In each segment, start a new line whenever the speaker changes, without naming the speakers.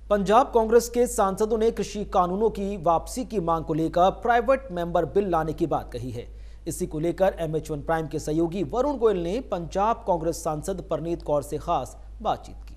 पंजाब कांग्रेस के सांसदों ने कृषि कानूनों की वापसी की मांग को लेकर प्राइवेट मेंबर बिल लाने की बात कही है। इसी को लेकर MH1 प्राइम के सहयोगी वरुण गोयल ने पंजाब कांग्रेस सांसद परनीत कौर से खास बातचीत की।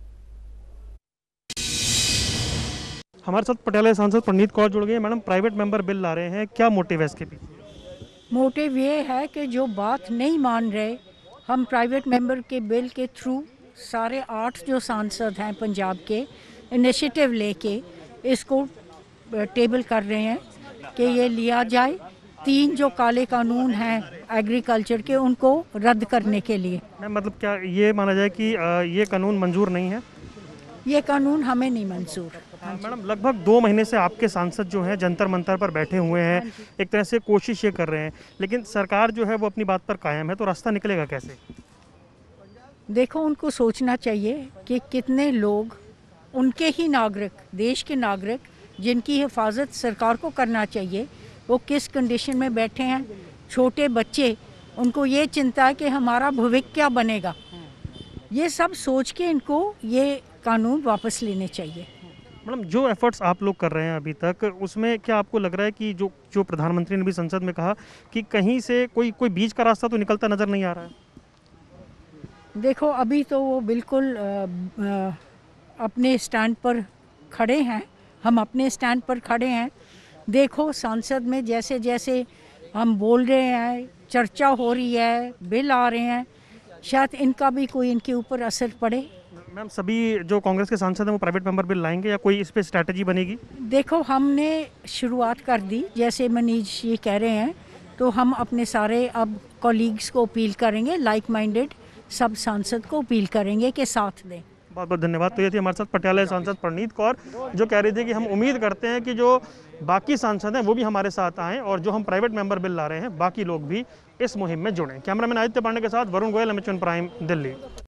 हमारे साथ पटियाला सांसद परनीत कौर जुड़ गए। मैडम, प्राइवेट मेंबर बिल ला रहे हैं, क्या मोटिव है इसके पीछे?
मोटिव ये है कि जो बात नहीं मान रहे, हम प्राइवेट मेंबर के बिल के थ्रू सारे 8 जो सांसद हैं पंजाब के इनिशिएटिव लेके इसको टेबल कर रहे हैं कि ये लिया जाए। 3 जो काले कानून हैं एग्रीकल्चर के, उनको रद्द करने के लिए।
मतलब क्या ये माना जाए कि ये कानून मंजूर नहीं है?
ये कानून हमें नहीं मंजूर।
मैडम, लगभग 2 महीने से आपके सांसद जो हैं जंतर मंतर पर बैठे हुए हैं, एक तरह से कोशिश ये कर रहे हैं, लेकिन सरकार जो है वो अपनी बात पर कायम है, तो रास्ता निकलेगा कैसे?
देखो, उनको सोचना चाहिए कि कितने लोग, उनके ही नागरिक, देश के नागरिक जिनकी हिफाजत सरकार को करना चाहिए, वो किस कंडीशन में बैठे हैं। छोटे बच्चे, उनको ये चिंता है कि हमारा भविष्य क्या बनेगा। ये सब सोच के इनको ये कानून वापस लेने चाहिए।
मैडम, जो एफर्ट्स आप लोग कर रहे हैं अभी तक, उसमें क्या आपको लग रहा है कि जो प्रधानमंत्री ने भी संसद में कहा कि कहीं से कोई बीच का रास्ता तो निकलता नजर नहीं आ रहा है?
देखो, अभी तो वो बिल्कुल अपने स्टैंड पर खड़े हैं, हम अपने स्टैंड पर खड़े हैं। देखो, संसद में जैसे जैसे हम बोल रहे हैं, चर्चा हो रही है, बिल आ रहे हैं, शायद इनका भी कोई इनके ऊपर असर पड़े।
मैम, सभी जो कांग्रेस के सांसद हैं वो प्राइवेट मेंबर बिल लाएंगे या कोई इस पे स्ट्रैटेजी बनेगी?
देखो, हमने शुरुआत कर दी, जैसे मनीष ये कह रहे हैं, तो हम अपने सारे अब कॉलीग्स को अपील करेंगे, लाइक माइंडेड सब सांसद को अपील करेंगे कि साथ दें।
बहुत बहुत धन्यवाद। तो ये थी हमारे साथ पटियाला सांसद परनीत कौर, जो कह रही थी कि हम उम्मीद करते हैं कि जो बाकी सांसद हैं वो भी हमारे साथ आएँ और जो हम प्राइवेट मेंबर बिल ला रहे हैं बाकी लोग भी इस मुहिम में जुड़ें। कैमरामैन आदित्य पांडे के साथ वरुण गोयल, MH1 प्राइम, दिल्ली।